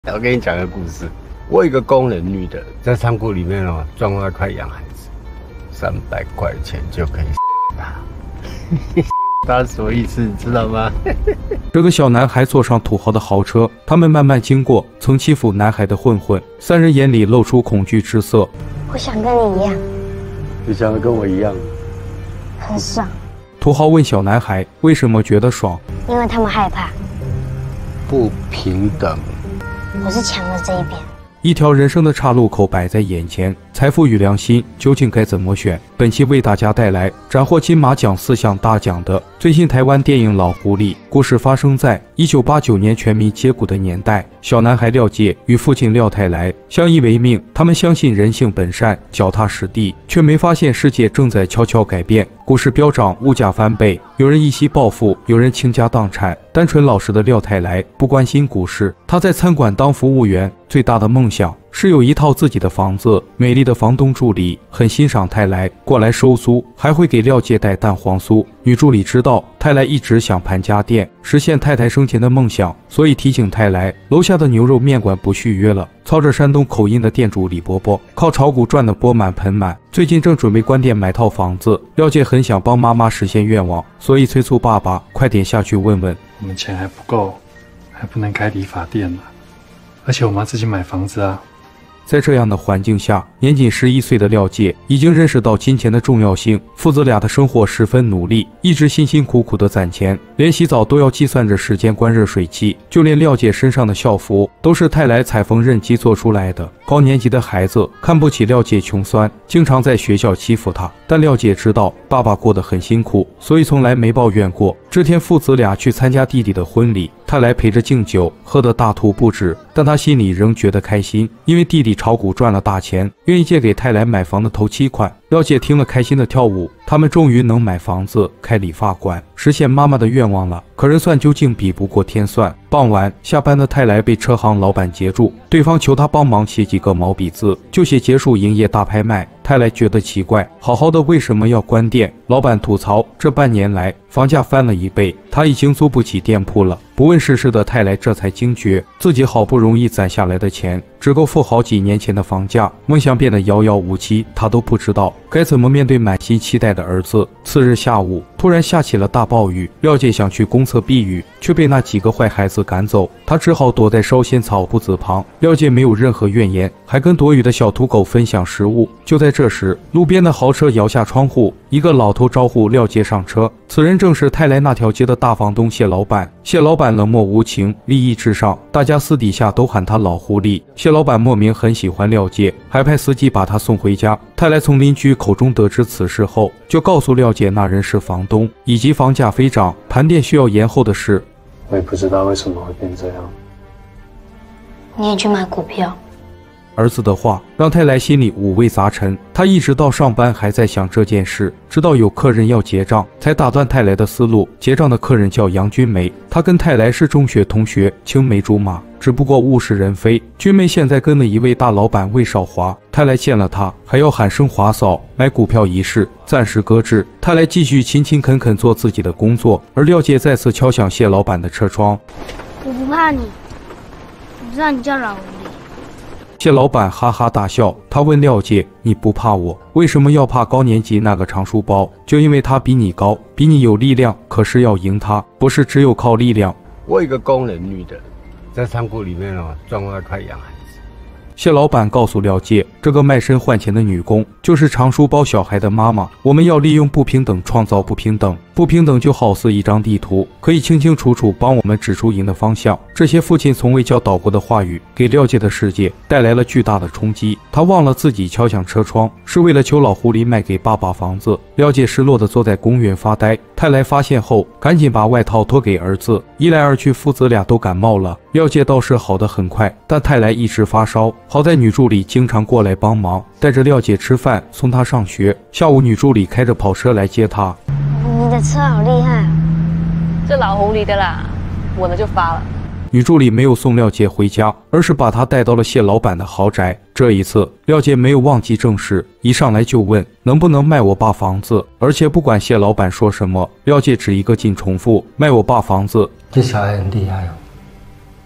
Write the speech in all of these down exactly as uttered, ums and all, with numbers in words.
我跟你讲个故事，我有一个工人女的，在仓库里面哦，赚外快养孩子，三百块钱就可以她。他什么意思，你知道吗？ 这个小男孩坐上土豪的豪车，他们慢慢经过曾欺负男孩的混混，三人眼里露出恐惧之色。 我想跟你一样， 你想跟我一样， 很爽。 土豪问小男孩为什么觉得爽， 因为他们害怕不平等。 我是强的这一边。 一条人生的岔路口摆在眼前，财富与良心究竟该怎么选？本期为大家带来斩获金马奖四项大奖的最新台湾电影《老狐狸》。故事发生在一九八九年全民皆股的年代，小男孩廖介与父亲廖泰来相依为命，他们相信人性本善，脚踏实地，却没发现世界正在悄悄改变。股市飙涨，物价翻倍，有人一夕暴富，有人倾家荡产。单纯老实的廖泰来不关心股市，他在餐馆当服务员，最大的梦想是有一套自己的房子。美丽的房东助理很欣赏泰来，过来收租，还会给廖介带蛋黄酥。女助理知道泰来一直想盘家店，实现太太生前的梦想，所以提醒泰来，楼下的牛肉面馆不续约了。操着山东口音的店主李伯伯靠炒股赚得钵满盆满，最近正准备关店买套房子。廖介很想帮妈妈实现愿望，所以催促爸爸快点下去问问。 我们钱还不够，还不能开理发店呢，而且我们要自己买房子啊。 在这样的环境下，年仅十一岁的廖介已经认识到金钱的重要性。父子俩的生活十分努力，一直辛辛苦苦的攒钱，连洗澡都要计算着时间关热水器，就连廖介身上的校服都是泰来裁缝纫机做出来的。高年级的孩子看不起廖介穷酸，经常在学校欺负他，但廖介知道爸爸过得很辛苦，所以从来没抱怨过。这天父子俩去参加弟弟的婚礼，泰来陪着敬酒，喝得大吐不止，但他心里仍觉得开心，因为弟弟炒股赚了大钱，愿意借给泰来买房的头期款。廖介听了开心的跳舞，他们终于能买房子开理发馆，实现妈妈的愿望了。可人算究竟比不过天算。傍晚下班的泰来被车行老板截住，对方求他帮忙写几个毛笔字，就写结束营业大拍卖。泰来觉得奇怪，好好的为什么要关店？老板吐槽，这半年来房价翻了一倍，他已经租不起店铺了。不问世事的泰来这才惊觉，自己好不容易攒下来的钱只够付好几年前的房价，梦想变得遥遥无期，他都不知道该怎么面对满心期待的儿子。次日下午，突然下起了大暴雨，廖介想去公厕避雨，却被那几个坏孩子赶走，他只好躲在烧仙草铺子旁。廖介没有任何怨言，还跟躲雨的小土狗分享食物。就在这时，路边的豪车摇下窗户，一个老头招呼廖介上车，此人正是泰来那条街的大房东谢老板。谢老板冷漠无情，利益至上，大家私底下都喊他老狐狸。谢老板莫名很喜欢廖介，还派司机把他送回家。泰来从邻居口中得知此事后，就告诉廖介那人是房东，以及房价飞涨、盘店需要延后的事。 我也不知道为什么会变这样。 你也去买股票？ 儿子的话让泰来心里五味杂陈，他一直到上班还在想这件事，直到有客人要结账才打断泰来的思路。结账的客人叫杨君梅，他跟泰来是中学同学，青梅竹马，只不过物是人非。君梅现在跟了一位大老板魏少华，泰来见了他还要喊声华嫂。买股票一事暂时搁置，泰来继续勤勤恳恳做自己的工作，而廖介再次敲响谢老板的车窗。 我不怕你，我知道你叫老狐狸。 谢老板哈哈大笑，他问廖介：“你不怕我，为什么要怕高年级那个长书包？就因为他比你高，比你有力量。可是要赢他，不是只有靠力量。” 我有一个工人女的，在仓库里面哦，赚外快养孩子。 谢老板告诉廖介，这个卖身换钱的女工就是长书包小孩的妈妈。我们要利用不平等创造不平等，不平等就好似一张地图，可以清清楚楚帮我们指出赢的方向。这些父亲从未教导过的话语，给廖介的世界带来了巨大的冲击。他忘了自己敲响车窗是为了求老狐狸卖给爸爸房子。廖介失落地坐在公园发呆。泰来发现后，赶紧把外套脱给儿子，一来二去，父子俩都感冒了。廖介倒是好得很快，但泰来一直发烧。好在女助理经常过来帮忙，带着廖介吃饭，送他上学。下午，女助理开着跑车来接他。 你的车好厉害啊！ 这老狐狸的啦，我的就发了。 女助理没有送廖介回家，而是把他带到了谢老板的豪宅。这一次，廖介没有忘记正事，一上来就问能不能卖我爸房子，而且不管谢老板说什么，廖介只一个劲重复卖我爸房子。 这小孩很厉害哦，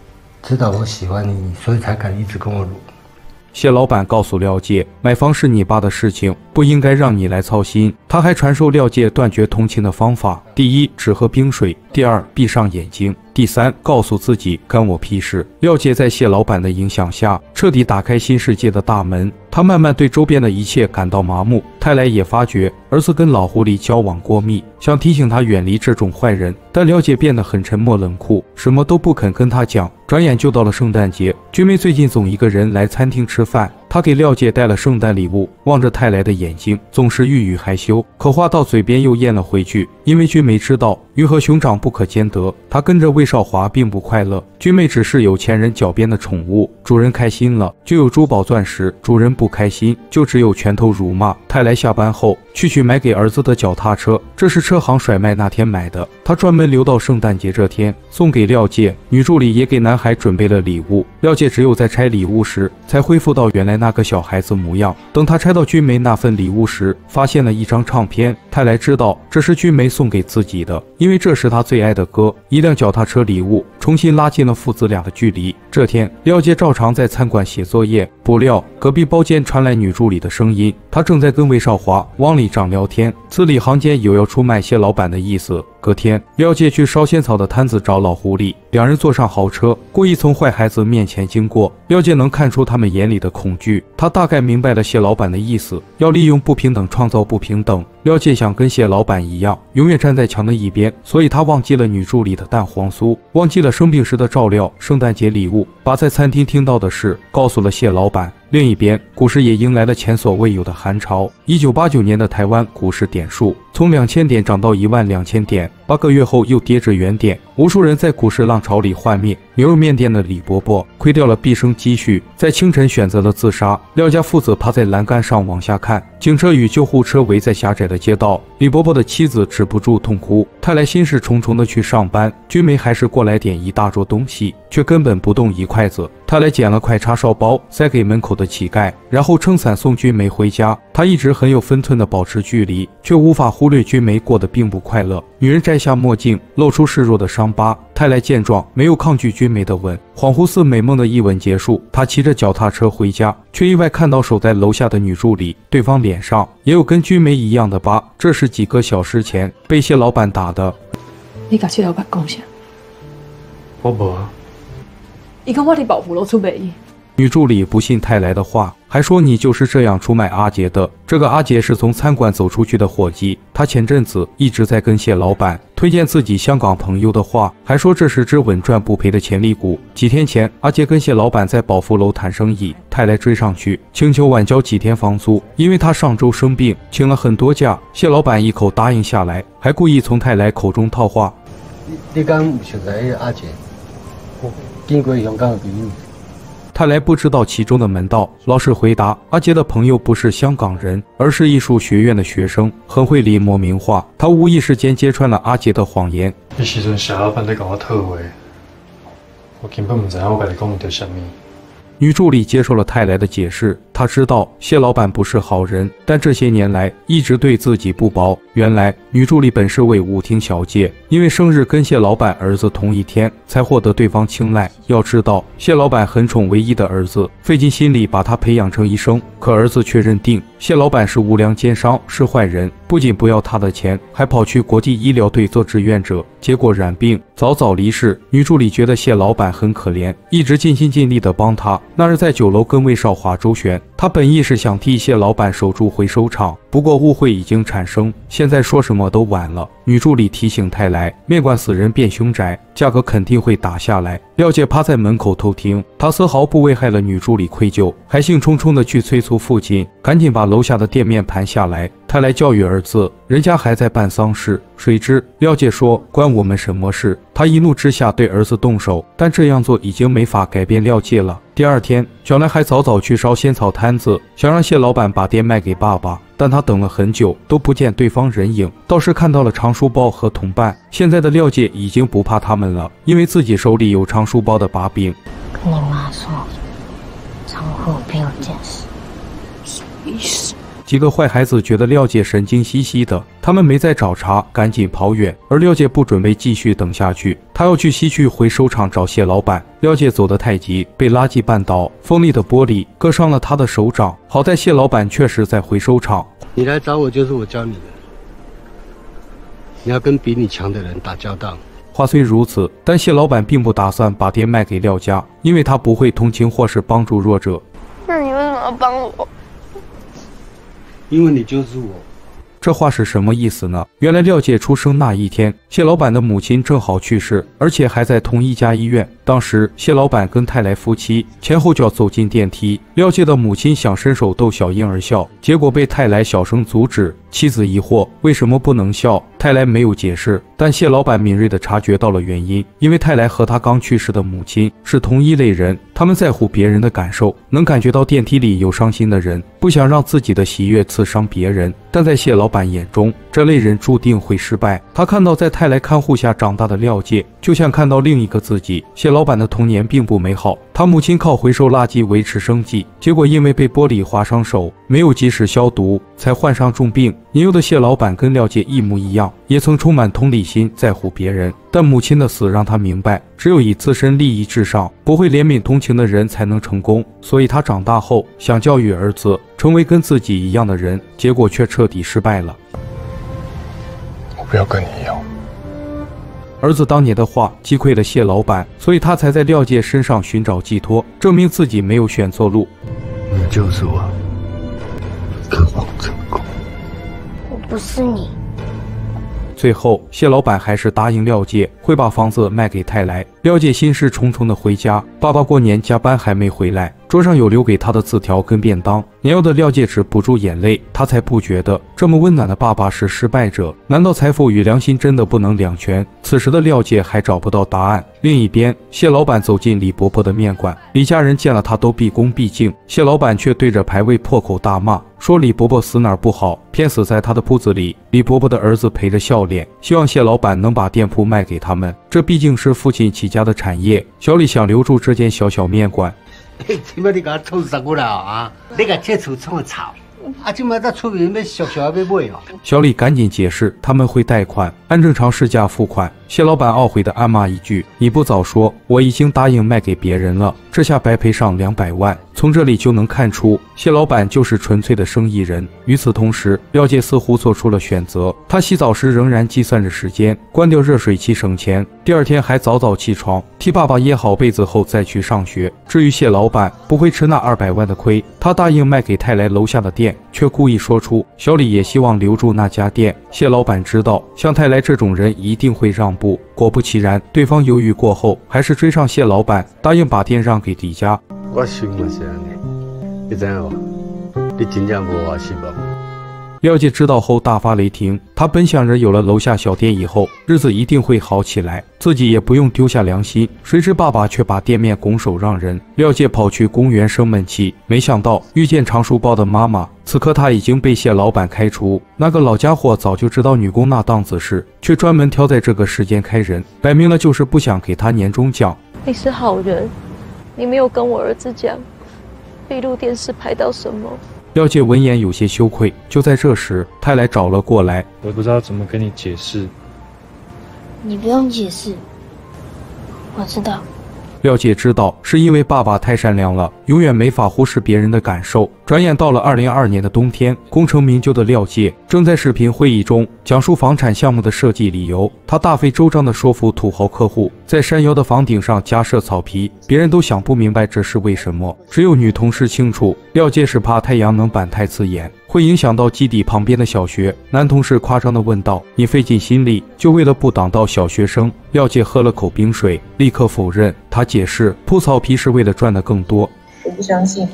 知道我喜欢你，所以才敢一直跟我撸。 谢老板告诉廖介，买房是你爸的事情，不应该让你来操心。他还传授廖介断绝同情的方法：第一，只喝冰水；第二，闭上眼睛；第三，告诉自己干我屁事。廖介在谢老板的影响下，彻底打开新世界的大门。他慢慢对周边的一切感到麻木。泰来也发觉儿子跟老狐狸交往过密，想提醒他远离这种坏人，但廖介变得很沉默冷酷，什么都不肯跟他讲。转眼就到了圣诞节，君梅最近总一个人来餐厅吃饭。他给廖介带了圣诞礼物，望着泰来的眼睛，总是欲语还休，可话到嘴边又咽了回去。因为君梅知道鱼和熊掌不可兼得，他跟着魏少华并不快乐。君梅只是有钱人脚边的宠物，主人开心了就有珠宝钻石，主人不开心就只有拳头辱骂。泰来下班后去取买给儿子的脚踏车，这是车行甩卖那天买的，他专门留到圣诞节这天送给廖介。女助理也给男孩准备了礼物，廖介只有在拆礼物时才恢复到原来那个小孩子模样。等他拆到君梅那份礼物时，发现了一张唱片。泰来知道这是君梅送给自己的，因为这是他最爱的歌。一辆脚踏车礼物重新拉近了父子俩的距离。这天，廖介照常在餐馆写作业，不料隔壁包间传来女助理的声音，她正在跟魏少华、汪里长聊天，字里行间有要出卖谢老板的意思。隔天，廖介去烧仙草的摊子找老狐狸，两人坐上豪车，故意从坏孩子面前经过。廖介能看出他们眼里的恐惧，他大概明白了谢老板的意思，要利用不平等创造不平等。廖介想跟谢老板一样，永远站在墙的一边，所以他忘记了女助理的蛋黄酥，忘记了生病时的照料，圣诞节礼物，把在餐厅听到的事告诉了谢老板。另一边，股市也迎来了前所未有的寒潮。一九八九年的台湾股市点数从两千点涨到一万两千点，八个月后又跌至原点。无数人在股市浪潮里幻灭。牛肉面店的李伯伯亏掉了毕生积蓄，在清晨选择了自杀。廖家父子趴在栏杆上往下看，警车与救护车围在狭窄的街道。李伯伯的妻子止不住痛哭。泰来心事重重的去上班，君梅还是过来点一大桌东西，却根本不动一筷子。泰来捡了块叉烧包塞给门口的乞丐，然后撑伞送君梅回家。他一直很有分寸的保持距离，却无法忽略君梅过得并不快乐。女人摘下墨镜，露出示弱的伤疤。泰来见状，没有抗拒君梅的吻，恍惚似美梦的一吻结束。他骑着脚踏车回家，却意外看到守在楼下的女助理，对方脸上也有跟君梅一样的疤，这是几个小时前被谢老板打的。 你甲谢老板讲啥？ 我无啊。 伊讲我伫保护楼出卖伊。 女助理不信泰来的话，还说你就是这样出卖阿杰的。这个阿杰是从餐馆走出去的伙计，他前阵子一直在跟谢老板推荐自己香港朋友的话，还说这是只稳赚不赔的潜力股。几天前，阿杰跟谢老板在宝福楼谈生意，泰来追上去请求晚交几天房租，因为他上周生病，请了很多假。谢老板一口答应下来，还故意从泰来口中套话： 你你敢唔熟悉迄个阿杰？我见过香港的朋友。 泰来不知道其中的门道，老实回答：阿杰的朋友不是香港人，而是艺术学院的学生，很会临摹名画。他无意识间揭穿了阿杰的谎言。 迄时阵谢老板在跟我套话，我根本唔知影我甲你讲的是啥物。 女助理接受了泰来的解释，她知道谢老板不是好人，但这些年来一直对自己不薄。原来女助理本是位舞厅小姐，因为生日跟谢老板儿子同一天，才获得对方青睐。要知道，谢老板很宠唯一的儿子，费尽心力把他培养成医生，可儿子却认定谢老板是无良奸商，是坏人，不仅不要他的钱，还跑去国际医疗队做志愿者，结果染病，早早离世。女助理觉得谢老板很可怜，一直尽心尽力的帮他。那日在酒楼跟魏少华周旋，他本意是想替谢老板守住回收场，不过误会已经产生，现在说什么都晚了。女助理提醒泰来，面馆死人变凶宅，价格肯定会打下来。廖介趴在门口偷听，他丝毫不为害了女助理愧疚，还兴冲冲的去催促父亲赶紧把楼下的店面盘下来。泰来教育儿子，人家还在办丧事，谁知廖介说关我们什么事。他一怒之下对儿子动手，但这样做已经没法改变廖介了。第二天，小男孩早早去烧仙草摊子，想让谢老板把店卖给爸爸，但他等了很久都不见对方人影，倒是看到了长书包和同伴。现在的廖介已经不怕他们了，因为自己手里有长书包的把柄。 跟你妈说，仓库被我捡拾。 什么意思？ 几个坏孩子觉得廖姐神经兮兮的，他们没再找茬，赶紧跑远。而廖姐不准备继续等下去，她要去西区回收厂找谢老板。廖姐走得太急，被垃圾绊倒，锋利的玻璃割伤了她的手掌。好在谢老板确实在回收厂。 你来找我就是我教你的，你要跟比你强的人打交道。 话虽如此，但谢老板并不打算把店卖给廖家，因为他不会同情或是帮助弱者。 那你为什么要帮我？ 因为你就是我。 这话是什么意思呢？原来廖姐出生那一天，谢老板的母亲正好去世，而且还在同一家医院。当时谢老板跟泰来夫妻前后脚走进电梯，廖姐的母亲想伸手逗小婴儿笑，结果被泰来小声阻止。妻子疑惑为什么不能笑，泰来没有解释，但谢老板敏锐地察觉到了原因，因为泰来和他刚去世的母亲是同一类人，他们在乎别人的感受，能感觉到电梯里有伤心的人，不想让自己的喜悦刺伤别人。但在谢老板眼中，这类人注定会失败。他看到在泰来看护下长大的廖介，就像看到另一个自己。谢老板的童年并不美好，他母亲靠回收垃圾维持生计，结果因为被玻璃划伤手，没有及时消毒，才患上重病。年幼的谢老板跟廖介一模一样，也曾充满同理心，在乎别人。但母亲的死让他明白，只有以自身利益至上，不会怜悯同情的人才能成功。所以他长大后想教育儿子成为跟自己一样的人，结果却彻底失败了。 我不要跟你一样。 儿子当年的话击溃了谢老板，所以他才在廖介身上寻找寄托，证明自己没有选错路。 你就是我，渴望成功。 我不是你。 最后，谢老板还是答应廖介会把房子卖给泰来。廖介心事重重的回家，爸爸过年加班还没回来，桌上有留给他的字条跟便当。年幼的廖介止不住眼泪，他才不觉得这么温暖的爸爸是失败者。难道财富与良心真的不能两全？此时的廖介还找不到答案。另一边，谢老板走进李伯伯的面馆，李家人见了他都毕恭毕敬，谢老板却对着牌位破口大骂，说李伯伯死哪儿不好，偏死在他的铺子里。李伯伯的儿子陪着笑脸，希望谢老板能把店铺卖给他们，这毕竟是父亲起家的产业。小李想留住这间小小面馆。 嘿，今麦你甲我创啥过了啊？你甲这厝创草，啊，今麦在出面要俗俗要买哦。 小李赶紧解释，他们会贷款，按正常市价付款。谢老板懊悔地暗骂一句：“你不早说，我已经答应卖给别人了。”这下白赔上两百万。从这里就能看出，谢老板就是纯粹的生意人。与此同时，廖介似乎做出了选择，他洗澡时仍然计算着时间，关掉热水器省钱。第二天还早早起床，替爸爸掖好被子后再去上学。至于谢老板，不会吃那二百万的亏，他答应卖给泰来楼下的店，却故意说出小李也希望留住那家店。谢老板知道，像泰来这种人一定会让步。果不其然，对方犹豫过后，还是追上谢老板，答应把店让给李家。 我想嘛是安尼，你知影无？你真正无我失望。 廖介知道后大发雷霆，他本想着有了楼下小店以后，日子一定会好起来，自己也不用丢下良心。谁知爸爸却把店面拱手让人。廖介跑去公园生闷气，没想到遇见长书包的妈妈。此刻他已经被谢老板开除，那个老家伙早就知道女工那档子事，却专门挑在这个时间开人，摆明了就是不想给他年终奖。 你是好人，你没有跟我儿子讲闭路电视拍到什么。 廖介闻言有些羞愧，就在这时，泰来找了过来。 我不知道怎么跟你解释。 你不用解释，我知道。 廖介知道是因为爸爸太善良了，永远没法忽视别人的感受。转眼到了二零二二年的冬天，功成名就的廖介正在视频会议中讲述房产项目的设计理由。他大费周章地说服土豪客户在山腰的房顶上加设草皮，别人都想不明白这是为什么，只有女同事清楚。廖介是怕太阳能板太刺眼，会影响到基地旁边的小学。男同事夸张地问道：“你费尽心力，就为了不挡到小学生？”廖介喝了口冰水，立刻否认。他解释，铺草皮是为了赚得更多。 我不相信，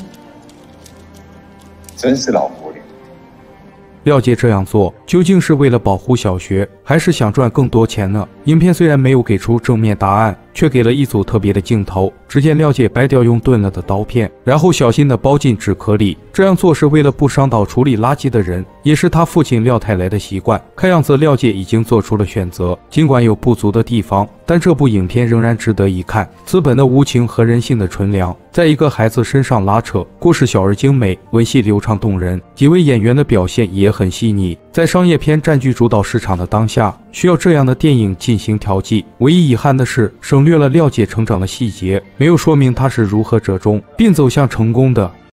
真是老狐狸。 廖介这样做究竟是为了保护小学，还还是想赚更多钱呢？影片虽然没有给出正面答案，却给了一组特别的镜头。只见廖姐掰掉用钝了的刀片，然后小心地包进纸壳里。这样做是为了不伤到处理垃圾的人，也是他父亲廖太来的习惯。看样子廖姐已经做出了选择，尽管有不足的地方，但这部影片仍然值得一看。资本的无情和人性的纯良，在一个孩子身上拉扯，故事小而精美，文戏流畅动人，几位演员的表现也很细腻。在商业片占据主导市场的当下，需要这样的电影进行调剂。唯一遗憾的是，省略了廖姐成长的细节，没有说明她是如何折中并走向成功的。